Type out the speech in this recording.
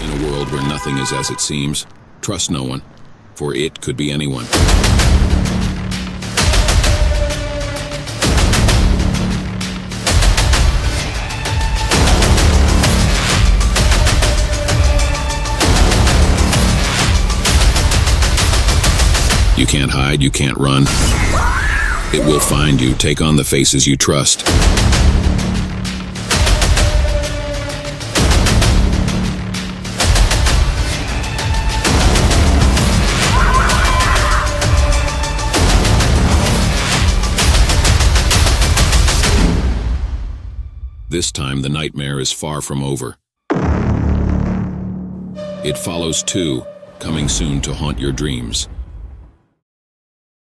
In a world where nothing is as it seems, trust no one, for it could be anyone. You can't hide, you can't run. It will find you. Take on the faces you trust. This time, the nightmare is far from over. It follows 2, coming soon to haunt your dreams.